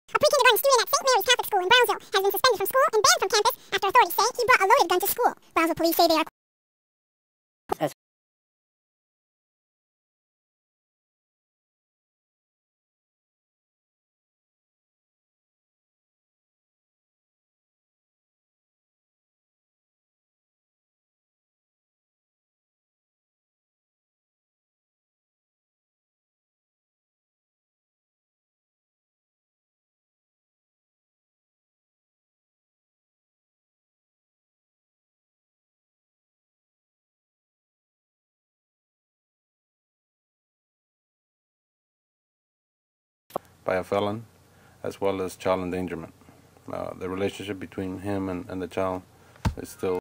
A pre-kindergarten student at St. Mary's Catholic School in Brownsville has been suspended from school and banned from campus after authorities say he brought a loaded gun to school. Brownsville police say they are by a felon, as well as child endangerment. The relationship between him and the child is still